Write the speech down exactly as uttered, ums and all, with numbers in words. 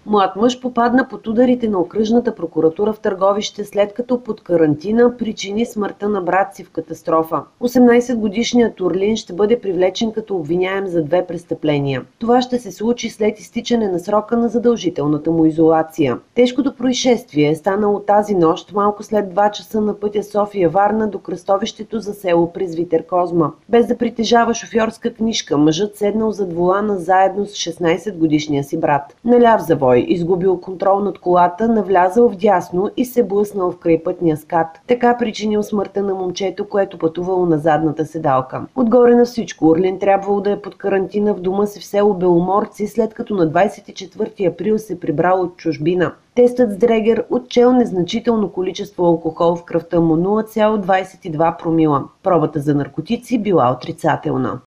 Млад мъж попадна под ударите на окръжната прокуратура в Търговище, след като под карантина причини смъртта на брат си в катастрофа. осемнайсетгодишният Орлин ще бъде привлечен като обвиняем за две престъпления. Това ще се случи след изтичане на срока на задължителната му изолация. Тежкото происшествие е станало тази нощ, малко след два часа на пътя София-Варна до кръстовището за село Презвитер Козма. Без да притежава шофьорска книжка, мъжът седнал зад волана заедно с шестнайсетгодишния си брат. Наляв завой, изгубил контрол над колата, навлязал вдясно и се блъснал в крайпътния скат. Така причинил смъртта на момчето, което пътувало на задната седалка. Отгоре на всичко, Орлин трябвало да е под карантина в дома си в село Беломорци, след като на двайсет и четвърти април се прибрал от чужбина. Тестът с Дрегер отчел незначително количество алкохол в кръвта му – нула цяло двайсет и два промила. Пробата за наркотици била отрицателна.